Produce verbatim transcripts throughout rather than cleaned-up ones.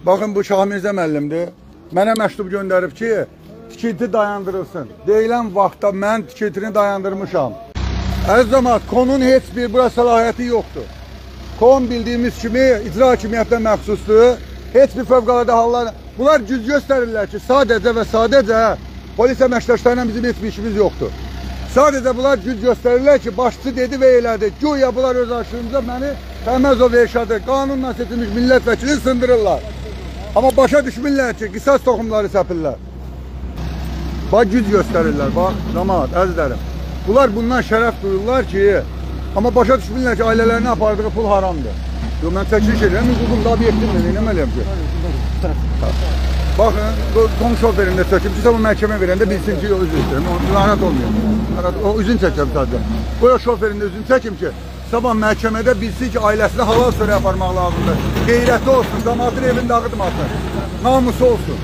Baxın, bu Şahmirzə müəllimdir. Mənə məktub göndərib ki, tikinti dayandırılsın. Deyilən vaxtda mən tikintini dayandırmışam. Əziz cəmaət, konun heç bir bura səlahiyyəti yoxdur. Kon bildiyimiz kimi icra hakimiyyətinə məxsusdur. Heç bir fövqəladə hallar... Bunlar cüz göstərirlər ki, sadəcə və sadəcə polis əməkdaşlarıyla bizim heç bir işimiz yoxdur. Sadəcə bunlar cüz göstərirlər ki, başçı dedi və elədi. Güya bunlar öz arşığımıza məni Təmməzov Erşadı, qanunla seçilmiş millət vəkilini sındırırlar. Amma başa düşmürlər ki, qisas toxumları səpirlər. Bax, güc göstərirlər, bax, cəmaət, əzizlərim. Bunlar bundan şərəf duyurlar ki, amma başa düşmürlər ki, ailələrini apardığı pul haramdır. Yox, mən çəkiliş edirəm, hüququmda obyektimdir, neynəməliyəm ki? Baxın, kon şoferində çəkim ki, bu məhkəmə verəndə bilsin ki, üzün çəkəm, narahat olmuyor. O üzün çəkəm sadəcə. Qoya şoferində üzün çəkim ki, sabah məhkəmədə bilsin ki, ailəsinə halal sörə aparmaq lazımdır. Qeyrəti olsun, damatın evini dağıtmasın, namusu olsun.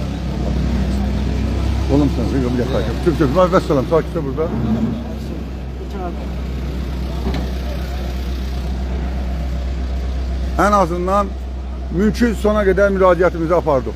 Olumsan, bir yaxayım. Türk Türk, vəssalam, sakitə burada. Ən azından mümkün sona qədər müraciətimizi apardıq.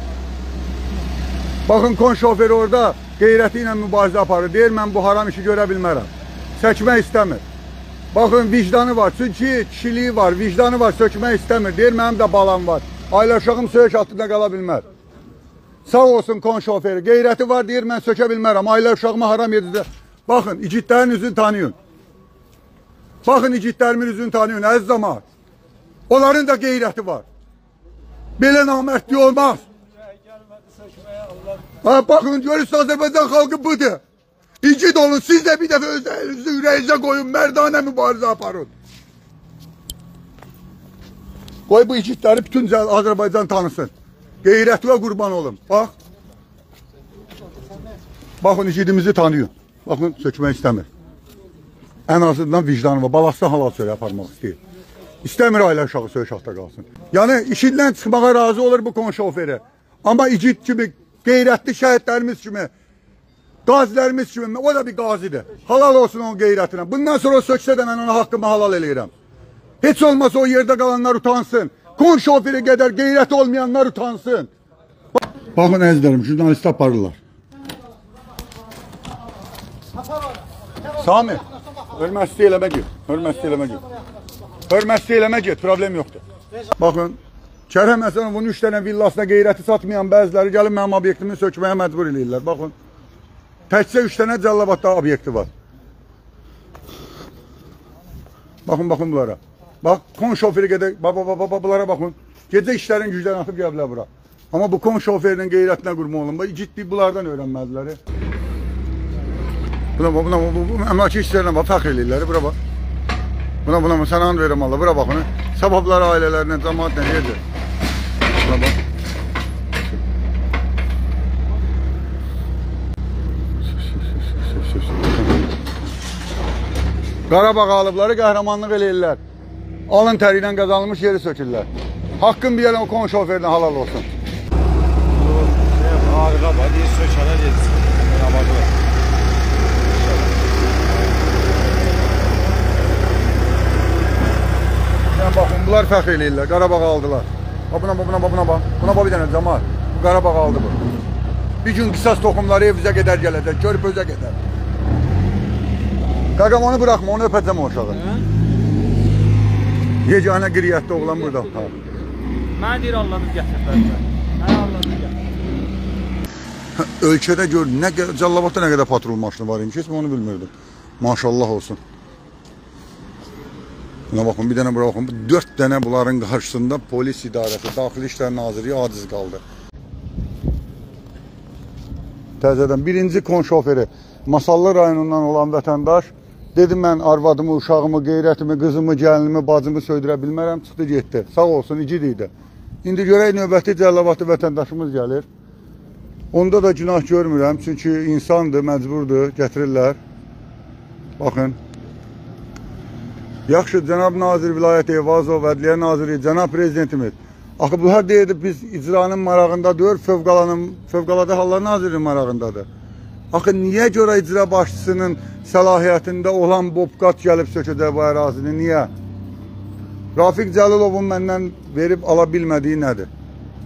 Baxın, kon şoförü orada qeyrəti ilə mübarizə aparır. Deyir, mən bu haram işi görə bilmərəm. Çəkmək istəmir. Baxın, vicdanı var. Çünki kişiliyi var, vicdanı var, sökmək istəmir. Deyir, mənim də balam var. Ailə uşağım söyüş altında qala bilmər. Sağ olsun kon şoförü. Qeyrəti var, deyir, mən sökə bilmərəm. Ailə uşağıma haram yedirdə. Baxın, igidlərin üzünü tanıyın. Baxın, igidlərimin üzünü tanıyın, əziz cəmaət. Onların da qeyrəti var. Belə namərdlik olmaz. Ha, baxın, görürsünüz, Azərbaycan xalqı budur. İgid olun, siz də bir dəfə öz əlinizi ürəyinizə qoyun, mərdanə mübarizə aparın. Qoy bu igidləri bütün Azərbaycan tanısın. Qeyrətlə qurban olun. Bax. Baxın, igidimizi tanıyın. Baxın, sökmək istəmir. Ən azından vicdanı var. Balasına halal söyle aparmaq istəyir. İstəmir ailə uşağı söyüş altında qalsın. Yəni, işindən çıxmağa razı olur bu kon şoförü. Amma igid kimi, qeyrətli şəhidlərimiz kimi, qazilərimiz kimi, o da bir qazidir. Halal olsun onun qeyrətinə. Bundan sonra o söksə də mən ona haqqımı halal eləyirəm. Heç olmasa o yerdə qalanlar utansın. Kon şoförü qədər qeyrəti olmayanlar utansın. Baxın əzizlərim, jurnalisti aparırlar. Sami, hörmətli eləmə gir. Hörmətli eləmə gir. Hörmətli eləmə get, problem yoxdur. Baxın, Kərəm Həsənovun üç dənə villasına qeyrəti satmayan bəziləri gəlib mənim obyektimi sökməyə məcbur eləyirlər. Baxın, təkcə üç dənə Cəlilabadda obyekti var. Baxın, baxın bunlara. Bax, kon şoförü qədər, baba, baba, babalara baxın. Gecə işlərin gücdən atıb gəlbilər bura. Amma bu kon şoförünün qeyrətinə qurma olun. Ciddi bunlardan öyrənmədiləri. Buna, buna, bu əmlaki işlərlə bax, fəxr eləyirlər, bura bax. Buna, buna, sən an verirəm Allah, bura baxın. Səbəbləri ailələrinə, cəmaat nə deyəcək? Buna bax. Qarabağ alıbları qəhrəmanlıq eləyirlər. Alın təri ilə qazanılmış yeri sökürlər. Haqqın bir yerə o kon şoförünə halal olsun. Ağırda var, deyə sökələr yedirsin. Baxın, bunlar fəxr eləyirlər, Qarabağ aldılar. Buna, buna, buna, buna, buna bir dənə cəmaat, bu Qarabağ aldı bu. Bir gün qisas toxumları evizə qədər gələcək, görüb özə qədər. Qaqam onu bıraxma, onu öpəcəm o uşağı. Yeganə qiriyyətli oğlan burada. Mən deyir Allah'ını gətirlər. Mən Allah'ını gətirlər. Ölkədə gör, Cəlilabadda nə qədər patrol maşını var imiş, heç mi onu bilmirdim. Maşallah olsun. Buna baxın, bir dənə bura baxın, dörd dənə bunların qarşısında polis idarəsi, Daxili İşlər Nazirliyi aciz qaldı. Təzədən birinci kon şoförü, Masallı rayonundan olan vətəndaş, dedim mən arvadımı, uşağımı, qeyrətimi, qızımı, gəlinimi, bacımı söydürə bilmərəm, çıxdı getdi. Sağ olsun, icid idi. İndi görək növbəti Cəlilabadlı vətəndaşımız gəlir. Onda da günah görmürəm, çünki insandır, məcburdur, gətirirlər. Baxın. Yaxşı, cənab Nazir Vilayət Eyvazov, Ədliyyə Naziri, cənab Prezidentimiz. Axı, bunlar deyildi, biz icranın marağında deyil, Fövqəladə Hallar Nazirinin marağındadır. Axı, niyə görə icra başçısının səlahiyyətində olan bobqat gəlib sökəcək bu ərazini, niyə? Rafiq Cəlilovun məndən verib ala bilmədiyi nədir?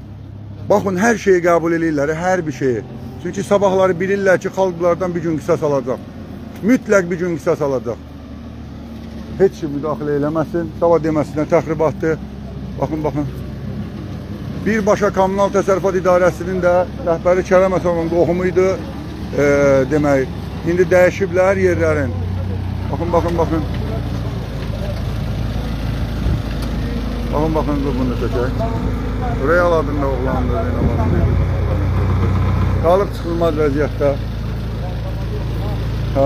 Baxın, hər şeyi qəbul edirlər, hər bir şeyi. Çünki sabahları bilirlər ki, xalq bunlardan bir gün qisas alacaq. Mütləq bir gün qisas alacaq. Heç kim müdaxilə eləməsin, dava deməsinə təxribatdır. Baxın, baxın. Birbaşa Kommunal Təsərrüfat İdarəsinin də rəhbəri Kərəm Əsənovun qohumuydu. E, demək, indi dəyişiblər yerlərin. Baxın, baxın, baxın. Baxın, baxın, bunu çəkək. Real adında oğlandır. Qalıb çıxılmaz vəziyyətdə. Ha.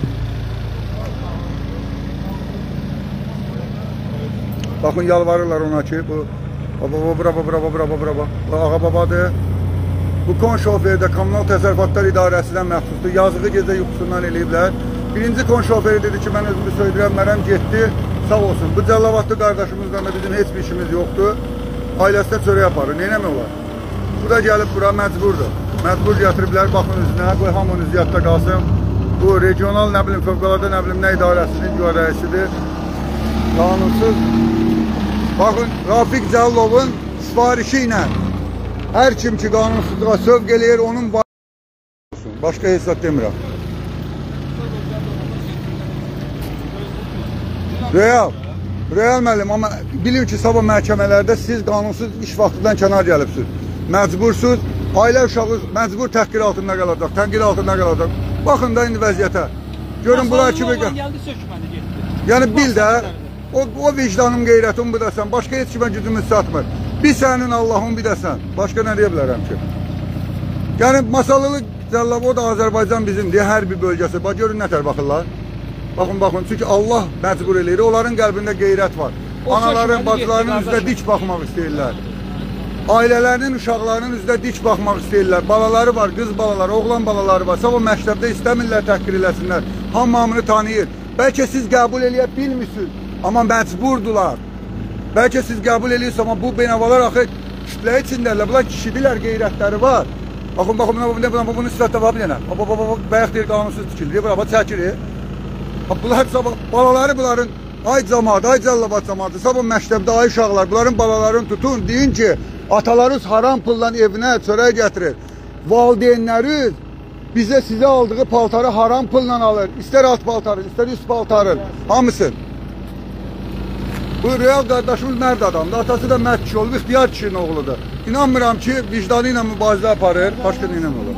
Baxın, yalvarırlar ona ki, bu baba, bura, bura, bura, bura, bura. Bu ağa babadır. Bu kon şoferi də Kommunal Təsərrüfatlar İdarəsindən məxsusdur. Yazığı gecə yuxusundan eləyiblər. Birinci kon şoferi dedi ki, mən özümü söyləyənmərəm, getdi. Sağ olsun. Bu Cəllavatlı qardaşımızdan da bizim heç bir işimiz yoxdur. Ailəsinə çörək aparır. Neynəmək olar? Bu da gəlib bura məcburdur. Məcbur gətiriblər, baxın üzünə, qoy hamının üziyyətdə qalsın. Bu regional, nə bilim, fövqəladə, nə bilim, nə idarəsinin rəisidir. Qanunsuz. Baxın, Rafiq Cəllovun sifarişi ilə hər kim ki qanunsuzluğa sövq eləyir, onun var olsun. Başqa hesab demirəm. Real, real müəllim, amma bilin ki, sabah məhkəmələrdə siz qanunsuz iş vaxtından kənar gəlibsiniz. Məcbursuz, ailə uşağı məcbur təhqir altında qalacaq, tənqir altında qalacaq. Baxın da indi vəziyyətə. Görün bunlar kimi... Yəni bil də, o, o vicdanım, qeyrətim bu da sən, başqa heç kimə gücümüz satmır. Bir sənin Allahın bir də sən, başqa nə deyə bilərəm ki? Yəni Masallı Cəllab, o da Azərbaycan bizimdir, hər bir bölgəsi. Bax, görün nətər baxırlar. Baxın, baxın, çünki Allah məcbur eləyir, onların qəlbində qeyrət var. Anaların, bacılarının üzrə dik baxmaq istəyirlər. Ailələrinin, uşaqlarının üzrə dik baxmaq istəyirlər. Balaları var, qız balaları, oğlan balaları var. Sabah məktəbdə istəmirlər, təhqir eləsinlər. Hamamını tanıyır. Bəlkə siz qəbul eləyə bilmirsiniz, amma məcburdular. Bəlkə siz qəbul eləyirsiniz, amma bu beynavalar axı kütlə içindədirlər. Bunlar kişidirlər, qeyrətləri var. Baxın, baxın, bunun sifətdə var bir dənə. Bəyək deyir, qanunsuz tikildir, bura, çəkirir. Bunlar sabah, balaları bunların, ay cəmaat, ay Cəllavat cəmaatı, sabah məktəbdə ay uşaqlar, bunların balalarını tutun, deyin ki, atalarınız haram pulla evinə çörək gətirir. Valideynləriniz bizə sizə aldığı paltarı haram pulla alır. İstər alt paltarı, istər üst paltarı, hamısı. Bu real qardaşımız mərd adamdır, atası da mərd kişi olub, ixtiyar kişinin oğludur. İnanmıram ki, vicdanı ilə mübarizə aparır, başqa nə olur.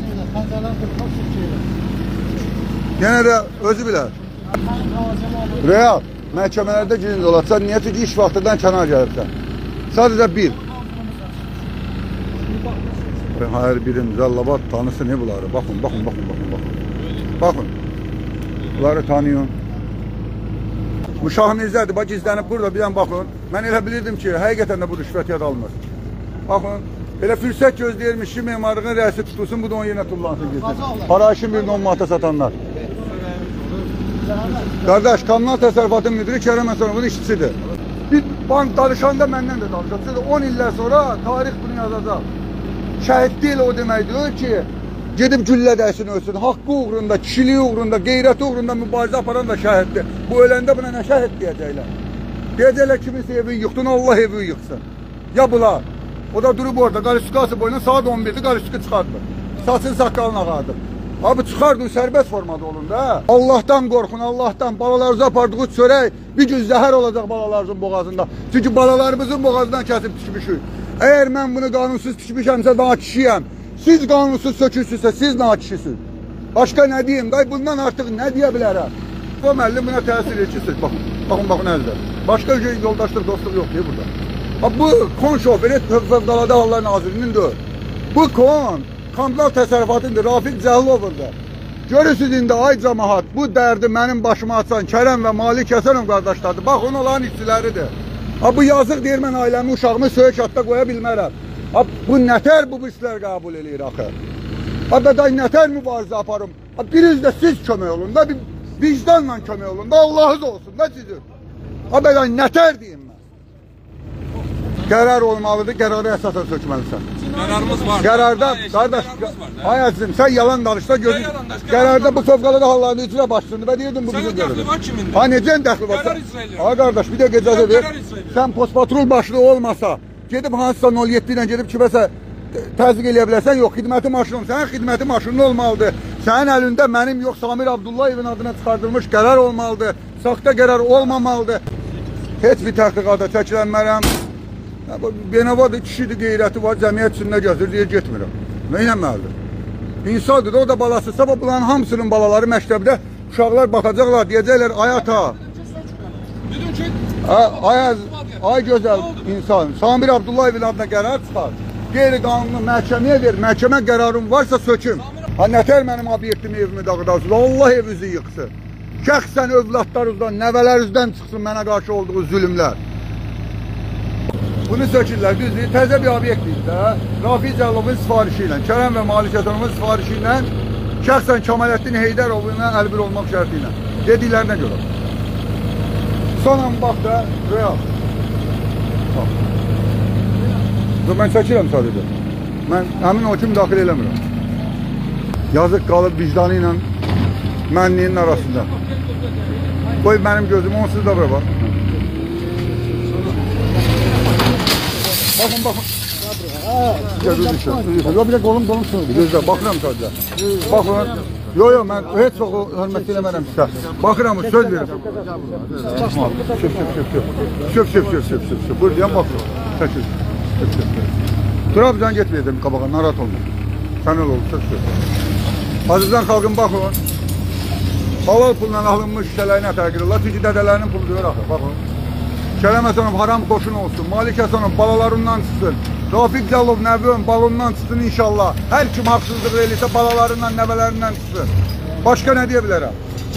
Yenə də özü bilər. Real, məhkəmələrdə günüz olarsa, niyyəti ki, iş vaxtından kənar gəlibsən. Sadəcə bil. Hər birim Cəllavat tanısı ne bunları? Baxın, baxın, baxın, baxın, baxın. Baxın. Bunları tanıyın. Bu Şahmirzədir, bax gizlənib burada, bir dənə baxın. Mən elə bilirdim ki, həqiqətən də bu rüşvət alınır. Baxın, elə fürsət gözləyirmiş ki, memarlığın rəisi tutulsun, bu da onun yerinə tullansın, gizlin. Para işin bir on manata satanlar. Qardaş, Kommunal Təsərrüfatın müdürü Kərəm Əsənovun işçisidir. Bir bank danışanda məndən də danışacaq. on illər sonra tarix bunu yazacaq. Şəhid deyil o deməkdir ki, gedib güllə dəysin ölsün. Haqqı uğrunda, kişiliyi uğrunda, qeyrəti uğrunda mübarizə aparan da şəhiddir. Bu öləndə buna nə şəhid deyəcəklər? Deyəcəklər kiminsə evi yıxdın, Allah evi yıxsın. Ya bunlar. O da durub orada, qalifikası boyunca saat on birdə qalifikası çıxardır. Saçın saqqalını ağardır. Abi çıxardın, sərbəst formada olun da. Allahdan qorxun, Allahdan. Balalarınızı apardığı çörək bir gün zəhər olacaq balalarınızın boğazında. Çünki balalarımızın boğazından kəsib tikmişik. Əgər mən bunu qanunsuz tikmişəmsə nakişiyəm. Siz qanunsuz sökürsünüzsə, siz nakişisiniz. Başqa nə deyim? Day bundan artıq nə deyə bilərəm? Bu müəllim buna təsir edirsiniz. Baxın, baxın, baxın əzdə. Başqa yoldaşlıq, dostluq yox deyir burada. Bu kon şoförü Fövqəladə Hallar Nazirinindir. Bu kon Kommunal Təsərrüfatındır, Rafiq Cəllovundur. Görürsünüz indi ay cəmaat, bu dərdi mənim başıma açan Kərəm və Malik Həsənov qardaşlardır. Baxın, onların işçiləridir. Bu yazıq deyir, mən ailəmi, uşağımı söyük atda qoya bilmərəm. Bu nətər bu işlər qəbul eləyir axı? Bəday nətər mübarizə aparım? Biriniz də siz kömək olun da, bir vicdanla kömək olun da, Allah'ız olsun da sizin. Bəday nətər deyim mən? Qərar olmalıdır, qərarı əsasən sökməlisən. Qərarımız var. Qərarda, qardaş, ay əzizim, sən yalan danışda gözün, qərarda bu fövqəladə hallarını icra başlığını və deyirdin bu bizim görürüm. Ha, necə dəxli var? Ay qardaş, bir də gecədə ver, sən postpatrol başlığı olmasa, gedib hansısa nol yeddi ilə gedib kiməsə təsdiq eləyə bilərsən? Yox, xidməti maşınım. Sənin xidməti maşının olmalıdır. Sənin əlində mənim yox, Samir Abdullayevin adına çıxardılmış qərar olmalıdır. Saxta qərar olmamalıdır. Heç bir təhqiqata çəkilənmərəm. Benavadır, kişidir, qeyrəti var, cəmiyyət içində gəzir, deyə getmirəm. Nə eləməlidir? İnsandır, o da balası. Sabah bunların hamısının balaları məktəbdə uşaqlar baxacaqlar, deyəcəklər, ay ata. Ay, ay gözəl insan. Samir Abdullayevin adına qərar çıxar. Qeyri-qanunlu məhkəməyə ver. Məhkəmə qərarım varsa söküm. Ha, nətər mənim obyektim, evimi dağıdarsın? Allah evinizi yıxsın. Şəxsən övladlarınızdan, nəvələrinizdən çıxsın mənə qarşı olduğu zülümlər. Bunu sökürlər, düzdür. Təzə bir obyektdir də. Rafiq Cəllovun sifarişi ilə, Kərəm və Malik Həsənovun sifarişi ilə, şəxsən Kamaləddin Heydərovuna əlbir olmaq şərti ilə. Dediklərinə görə. Son an bax da, real. Bax. Mən çəkirəm sadəcə. Mən həmin o kimi daxil eləmirəm. Yazıq qalıb vicdanı ilə mənliyin arasında. Qoy mənim gözüm onsuz da bura bax. Baxın, baxın. Gözü düşür. Yo, bir də qolum, qolum sınırdı. Gözlə, baxıram sadəcə. Baxın. Yo, yo, mən heç vaxt o hörmət eləmərəm sizə. Baxıram, söz verirəm. Şöp, şöp, şöp, şöp. Şöp, şöp, şöp, şöp, şöp, şöp. Buyur, yan baxıram. Çəkil. Şöp, şöp, şöp. Trabzan getməyəcəm qabağa, narahat olma. Sən öyle olursa söz. Azizdən xalqın baxın. Halal pulla alınmış şişələrini ətərgirirlər. Çünki dədələrinin pulu deyir axı. Baxın. Kərəm Həsənov haram qoşun olsun. Malik Həsənov balalarından çıxsın. Rafiq Cəlov nəvvən balondan çıxsın inşallah. Hər kim haqsızlıq eləyirsə balalarından, nəvələrindən çıxsın. Başqa nə deyə bilərəm?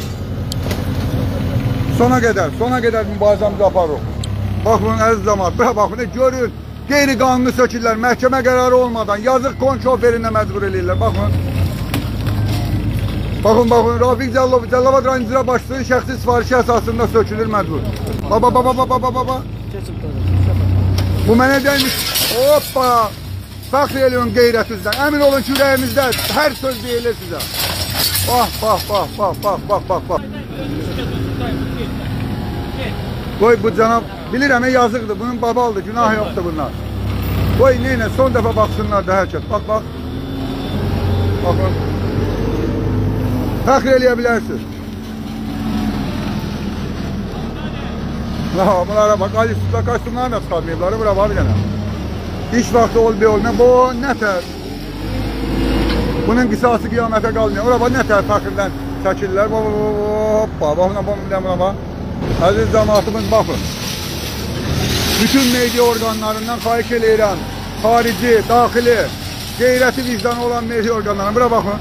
Sona qədər, sona qədər mübarizəmizi aparırıq. Baxın, əziz cəmaət, bura baxın, görün. Qeyri-qanuni sökürlər, məhkəmə qərarı olmadan, yazıq kon şoferinə məcbur eləyirlər. Baxın. Baxın, baxın, Rafiq Cəlov, Cəlovat rayon icra başçısının şəxsi sifarişi əsasında sökülür məcbur. Baba, baba, baba, baba, baba. Bu mənə deyilmiş. Hoppa. Fəxr eləyin qeyrətinizdən. Əmin olun ki, ürəyimizdə hər söz deyilir sizə. Bax, bax, bax, bax, bax, bax, bax, bax. Qoy bu cənab, bilirəm, yazıqdır, bunun babalıdır, günah yoxdur bunlar. Qoy, neynə, son dəfə baxsınlar da hər kəs. Bax, bax. Baxın. Fəxr eləyə bilərsiniz. Bunlara bax, Alifsizdə kostyumlarını da çıxarmayıbları, bura var yenə. İş vaxtı ol, bir olma, bu nətər? Bunun qisası qiyamətə qalmıyor. Ora bax, nətər fəxrdən çəkirlər. Hoppa, baxına, baxına, baxına, bax. Əziz cəmaatımız, baxın. Bütün media orqanlarından xahiş eləyirəm. Xarici, daxili, qeyrəti vicdanı olan media orqanlarından. Bura baxın.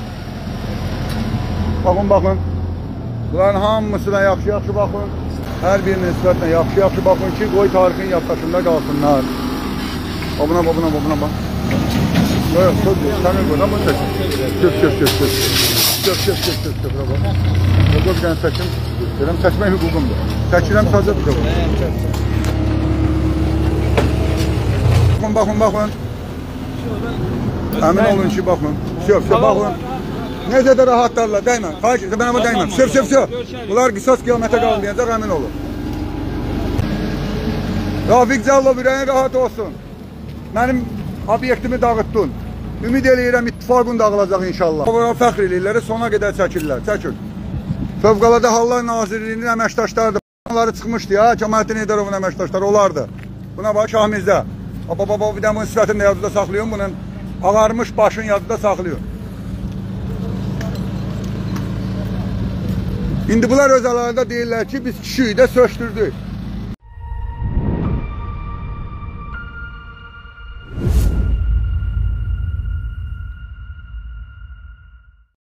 Baxın, baxın. Bunların hamısına yaxşı-yaxşı baxın. Hər bir nisbətlə yaxşı-yaxşı baxın ki, qoy tarixin yaddaşında qalsınlar. Babına, babına, babına bax. Yox, söz deyil, sənin buradan bunu çəkin. Köp, köp, köp, köp. Köp, köp, köp, köp, köp, bura bax. Yox, bir dənə çəkim. Deyirəm, çəkmək hüququmdur. Çəkirəm sadəcə bu qədər. Baxın, baxın, baxın. Əmin olun ki, baxın. Söp, söp, baxın. Necə də rahatlarlar, dəymən. Xahiş edirəm, mən ama dəyməm. Söp, söp, söp. Bunlar qisas qiyamətə qalmayacaq, əmin olun. Rafiq Cəlov, ürəyin rahat olsun. Mənim obyektimi dağıtdın. Ümid eləyirəm, ittifaqın dağılacaq inşallah. Onlara fəxr eləyirlər, sona qədər çəkirlər. Çəkil. Fövqəladə Hallar Nazirliyinin əməkdaşlarıdır. Onları çıxmışdı ya, Kamaləddin Heydərovun əməkdaşları olardı. Buna bax, Şahmizdə. Baba, baba, bir də bunun sifətini də yazıda saxlayın, bunun ağarmış başın yazıda saxlayın. İndi bunlar öz aralarında deyirlər ki, biz kişiyi də söktürdük.